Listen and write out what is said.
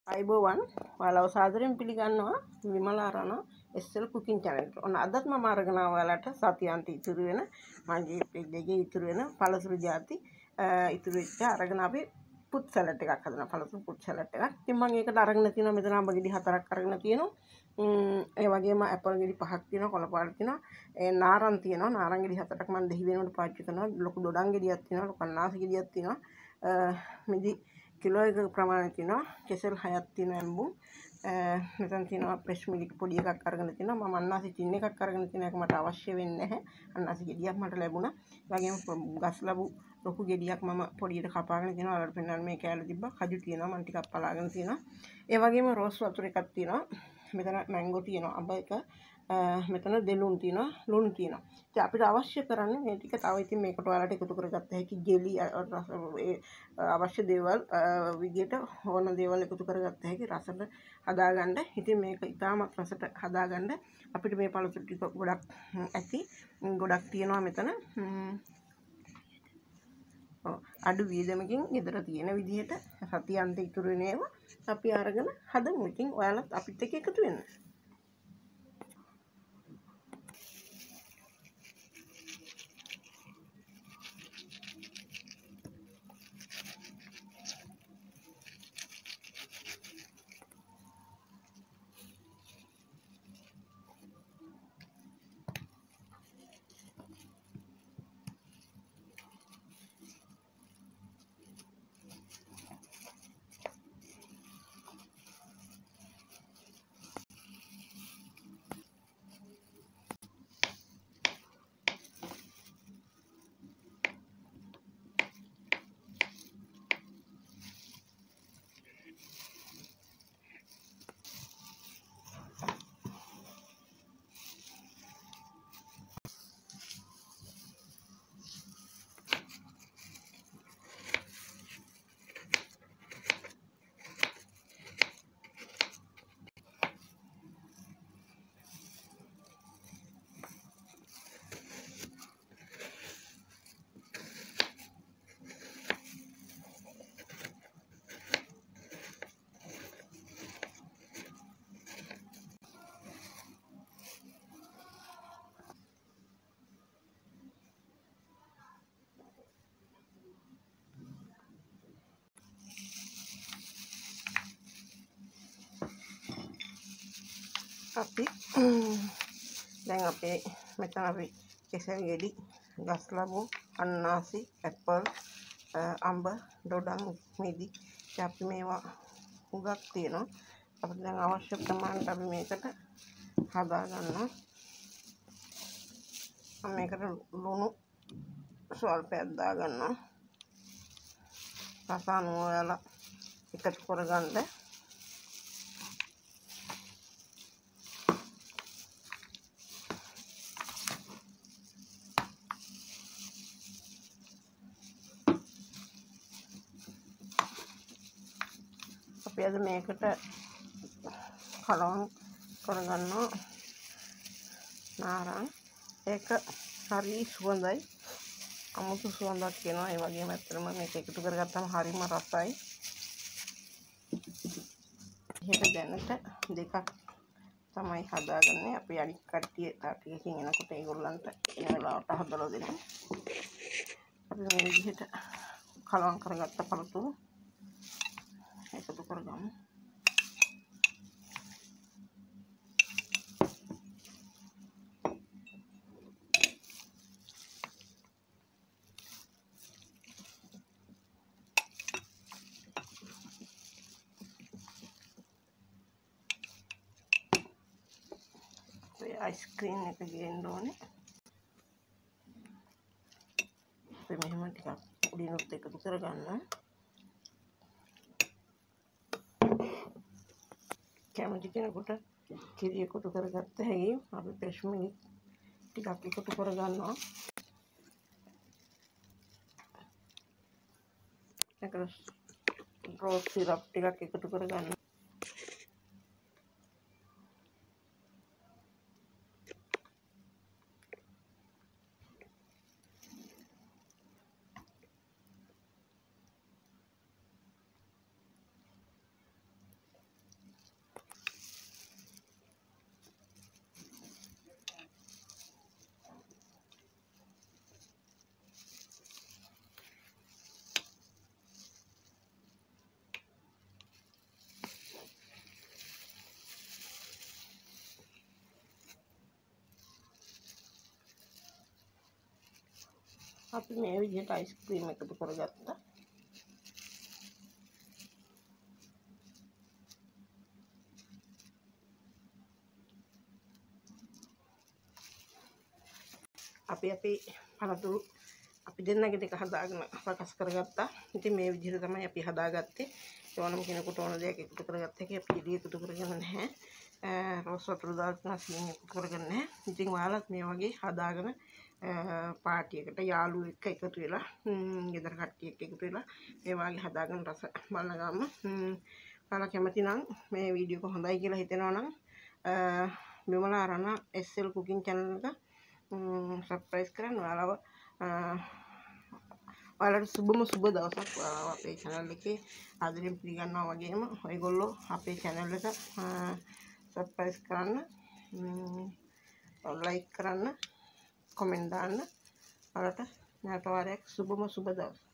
අයිබෝවන් ඔයාලව සාදරයෙන් පිළිගන්නවා Vimala Rana SL cooking channel එකට. ඔන්න අදත් මම අරගෙන ඔයාලට සතියන්ත ඉතුරු වෙන මගේ page එකේ ඉතුරු වෙන පළතුරු ಜಾති ඉතුරු වෙච්ච අරගෙන අපි පුත් සලාඩ් එකක් හදනවා. පළතුරු පුත් සලාඩ් එකක්. ඉතින් මම ඒකට අරගෙන තියෙනවා මෙතන අඹ ගෙඩි 4ක් අරගෙන තියෙනවා. ඒ වගේම ඇපල් ගෙඩි 5ක් තියෙනවා, කොළ පාට තියෙනවා. ඒ නාරං තියෙනවා. නාරං ගෙඩි 7ක් මම දෙහි වෙනකොට පාවිච්චි කරනවා. ලොකු දොඩම් ගෙඩියක් තියෙනවා, ලොකු අන්නාසි ගෙඩියක් තියෙනවා. මිදි කිලෝ එක ප්‍රමාණය තියෙනවා. කෙසෙල් 6ක් තියෙනවා ඇඹුම්. මෙතන තියෙනවා ප්‍රෙස් මිල්ක් පොඩි එකක් අරගෙන තියෙනවා. මම අන්නාසි ටින් එකක් අරගෙන තියෙන එක මට අවශ්‍ය වෙන්නේ නැහැ. අන්නාසි ගෙඩියක් මට ලැබුණා. ඒ වගේම ගස් ලැබු ලොකු ගෙඩියක් මම පොඩියට කපාගෙන තියෙනවා. ඔයාලට පෙන්වන්න මේ කෑල්ල තිබ්බා. කජු තියෙනවා. මම ටිකක් පලාගෙන තියෙනවා. ඒ වගේම රෝස් වතුර එකක් තියෙනවා. මෙතන මැංගෝ තියෙනවා. අඹ එක මෙතන දෙලුන් තියෙනවා, ලුණු තියෙනවා. ඉතින් අපිට අවශ්‍ය කරන්නේ මේ ටික. තව ඉතින් මේකට ඔයාලට එකතු කරගත්ත හැකි ජෙලි අවශ්‍ය දේවල් විදියට ඕන දේවල් එකතු කරගත්ත හැකි රසට හදාගන්න. ඉතින් මේක ඉතාමත් රසට හදාගන්න අපිට මේ පළතුරු ටික ගොඩක් ඇති. ගොඩක් තියෙනවා මෙතන. අඩු වියදමකින් ගෙදර තියෙන විදිහට සතියන්ත ඉතුරු වෙන ඒවා අපි අරගෙන හදමු. ඉතින් ඔයාලත් අපිත් එක්ක එකතු වෙන්න. අපි දැන් අපේ මෙතන අපි කෙසෙල් ගෙඩි, ගස් ලැබු, අන්නාසි, ඇපල්, අඹ, දොඩම්, මිදි අපි මේවා උගක් තියෙනවා. අපිට දැන් අවශ්‍ය ප්‍රමාණයට අපි මේකට හදා ගන්නවා. මම මේකට ලුණු ස්වල්පයක් දා ගන්නවා. රස අනුව ඔයාලා එකතු කරගන්න. අපි අද මේකට කලවම් කරගන්නවා නාරං. ඒක හරි සුවඳයි, අමුතු සුවඳක් එනවා. ඒ වගේම ඇත්තටම මේක එකතු කරගත්තම හරිම රසයි. එහෙට දැනට දෙකක් තමයි හදාගන්නේ. අපි අනිත් කට්ටිය තාටියකින් එනකොට ඒගොල්ලන්ට එන වෙලාවට හදලා දෙන්න. අපි මේ විදිහට කලවම් කරගත්ත පළතුරු එකතු කරගමු. අයිස්ක්‍රීම් එක ගේන්න ඕනේ. අපි මෙහෙම ටිකක් උඩිනුත් එකතු කරගන්න. කැමති කෙනෙකුට කිරි එකතු කරගත්ත හැකි. අපි ප්‍රෙස් මිල්ක් ටිකක් එකතු කරගන්නවා. ඒක රෝස් සිරප් ටිකක් එකතු කරගන්න. අපි මේ විදිහට අයිස්ක්‍රීම් එකතු කරගත්තා. අපි පළතුරු අපි දෙන්නගේ දෙක හදාගෙන සකස් කරගත්තා. ඉතින් මේ විදිහට තමයි අපි හදාගත්තේ. ඕනම කෙනෙකුට ඕන දෙයක් එකතු කරගත්ත හැකි. අපි ඉඩි එකතු කරගෙන නැහැ. රෝස් වතුර දාලා සීනි එකතු කරගෙන නැහැ. ඉතින් ඔයාලත් මේ වගේ හදාගෙන පාටියකට යාළුවෝ එක්ක එකතු වෙලා ගෙදර කට්ටිය එක්ක එකතු වෙලා මේ වගේ හදාගෙන රස බලන ගමන් ඔයාලා කැමති නම් මේ වීඩියෝ එක හොඳයි කියලා හිතෙනවා නම් Vimala Rana SL cooking channel එක සබ්ස්ක්‍රයිබ් කරන්න. ඔයාලට සුබ දවසක්. ඔයාලව අපේ channel එකේ ආදරෙන් පිළිගන්නවා. වගේම ඔයගොල්ලෝ අපේ channel එක සබ්ස්ක්‍රයිබ් කරන්න, ලයික් කරන්න, කමෙන්ට් දාන්න. ඔයාලට නැවත වාරයක් සුබ දවසක්.